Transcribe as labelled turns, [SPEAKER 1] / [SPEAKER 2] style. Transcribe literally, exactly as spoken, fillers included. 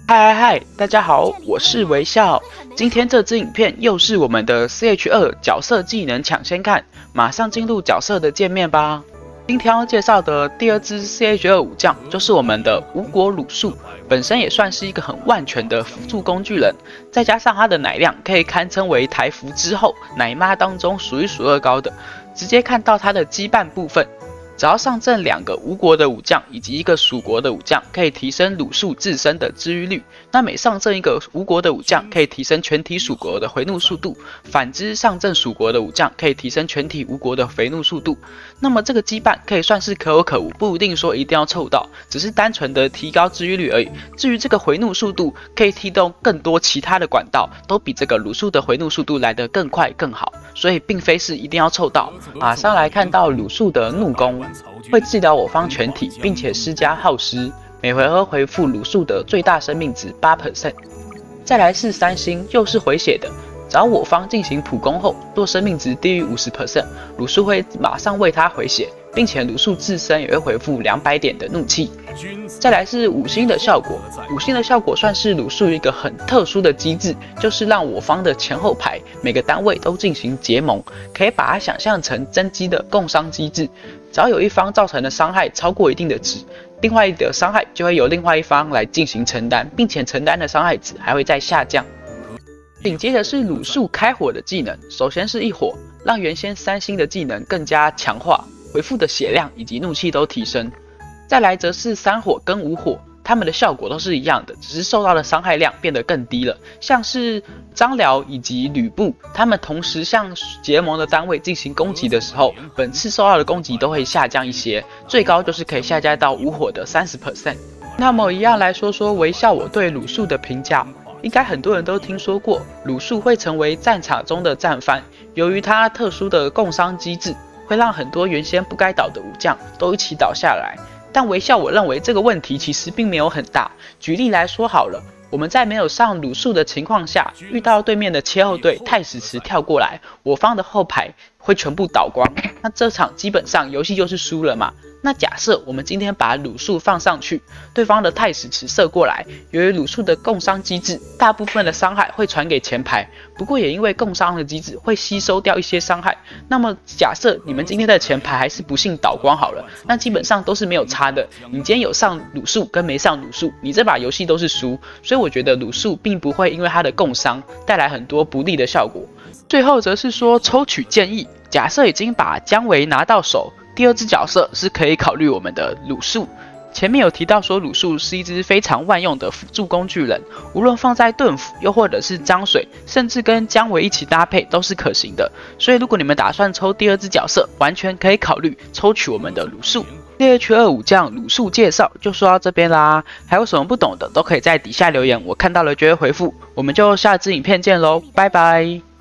[SPEAKER 1] 嗨嗨嗨，大家好，我是微笑。今天这支影片又是我们的 C H 二 角色技能抢先看，马上进入角色的界面吧。今天要介绍的第二支 C H 二 武将就是我们的无国鲁肃，本身也算是一个很万全的辅助工具人，再加上他的奶量可以堪称为台服之后奶妈当中数一数二高的。直接看到他的羁绊部分。 只要上阵两个吴国的武将以及一个蜀国的武将，可以提升鲁肃自身的治愈率。那每上阵一个吴国的武将，可以提升全体蜀国的回怒速度；反之，上阵蜀国的武将，可以提升全体吴国的回怒速度。那么这个羁绊可以算是可有可无，不一定说一定要凑到，只是单纯的提高治愈率而已。至于这个回怒速度，可以提动更多其他的管道，都比这个鲁肃的回怒速度来得更快更好，所以并非是一定要凑到。马上来看到鲁肃的怒攻。 会治疗我方全体，并且施加耗尸，每回合回复鲁肃的最大生命值 百分之八。再来是三星，又是回血的。只要我方进行普攻后，若生命值低于 百分之五十， 鲁肃会马上为他回血，并且鲁肃自身也会回复两百点的怒气。再来是五星的效果，五星的效果算是鲁肃一个很特殊的机制，就是让我方的前后排每个单位都进行结盟，可以把它想象成真机的共伤机制。 只要有一方造成的伤害超过一定的值，另外的伤害就会由另外一方来进行承担，并且承担的伤害值还会再下降。紧接着是鲁肃开火的技能，首先是一火，让原先三星的技能更加强化，回复的血量以及怒气都提升。再来则是三火跟五火。 他们的效果都是一样的，只是受到的伤害量变得更低了。像是张辽以及吕布，他们同时向结盟的单位进行攻击的时候，本次受到的攻击都会下降一些，最高就是可以下降到五火的 百分之三十。那么一样来说说微笑我对鲁肃的评价，应该很多人都听说过，鲁肃会成为战场中的战犯，由于他特殊的共伤机制，会让很多原先不该倒的武将都一起倒下来。 但微笑，我认为这个问题其实并没有很大。举例来说好了，我们在没有上鲁肃的情况下，遇到对面的切后队太史慈跳过来，我方的后排会全部倒光，那这场基本上游戏就是输了嘛。那假设我们今天把鲁肃放上去，对方的太史慈射过来，由于鲁肃的共伤机制，大部分的伤害会传给前排，不过也因为共伤的机制会吸收掉一些伤害。那么假设你们今天的前排还是不幸倒光好了，那基本上都是没有差的。你今天有上鲁肃跟没上鲁肃，你这把游戏都是输。所以我觉得鲁肃并不会因为他的共伤带来很多不利的效果。最后则是说抽取建议，假设已经把姜维拿到手。 第二支角色是可以考虑我们的鲁肃。前面有提到说鲁肃是一支非常万用的辅助工具人，无论放在盾府，又或者是漳水，甚至跟姜维一起搭配都是可行的。所以如果你们打算抽第二支角色，完全可以考虑抽取我们的鲁肃。C H 二 武将鲁肃介绍就说到这边啦，还有什么不懂的都可以在底下留言，我看到了就会回复。我们就下支影片见喽，拜拜。